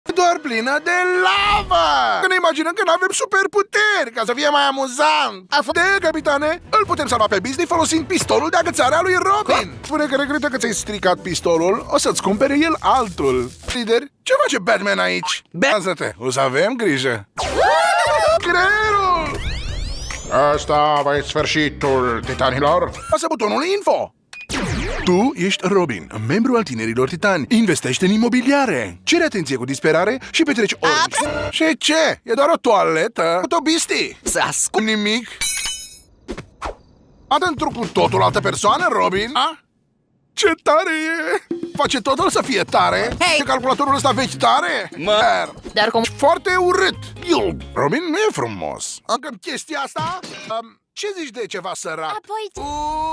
doar plină de lavă! Că ne imaginăm că n-avem superputeri, ca să fie mai amuzant. Capitane, îl putem salva pe Disney folosind pistolul de agățare a lui Robin. Spune că regretă că ți-ai stricat pistolul, o să-ți cumpere el altul. Lider, ce face Batman aici? Lasă-te, o să avem grijă. Creierul! Asta va fi sfârșitul, titanilor. Pasă butonul info. Tu ești Robin, membru al Tinerilor Titani. Investește în imobiliare. Cere atenție cu disperare și petreci ori. Și ce? E doar o toaletă. Autobisti. Să ascult Nimic. Adă într-o cu totul altă persoană, Robin. A? Ce tare e! Face totul să fie tare. Hei! E calculatorul ăsta vechi tare. Dar cum... Foarte urât. Eu, Robin, nu e frumos. Încă chestia asta? Ce zici de ceva sărat? Apoi...